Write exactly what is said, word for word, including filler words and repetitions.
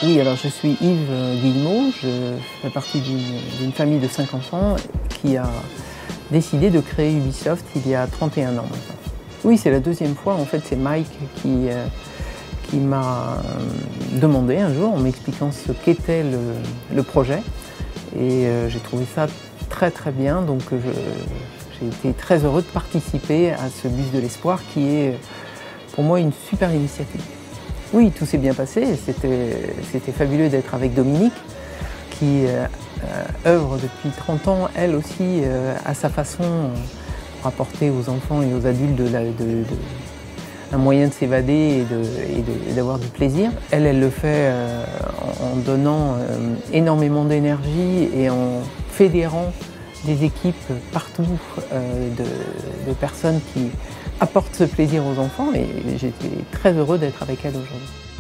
Oui, alors je suis Yves Guillemot, je fais partie d'une famille de cinq enfants qui a décidé de créer Ubisoft il y a trente et un ans maintenant. Oui, c'est la deuxième fois, en fait c'est Mike qui, euh, qui m'a demandé un jour en m'expliquant ce qu'était le, le projet et euh, j'ai trouvé ça très très bien, donc j'ai été très heureux de participer à ce bus de l'espoir qui est pour moi une super initiative. Oui, tout s'est bien passé, c'était fabuleux d'être avec Dominique qui euh, œuvre depuis trente ans, elle aussi, euh, à sa façon, pour apporter aux enfants et aux adultes de la, de, de, un moyen de s'évader et d'avoir du plaisir. Elle, elle le fait euh, en, en donnant euh, énormément d'énergie et en fédérant des équipes partout euh, de, de personnes qui apportent ce plaisir aux enfants et j'étais très heureux d'être avec elle aujourd'hui.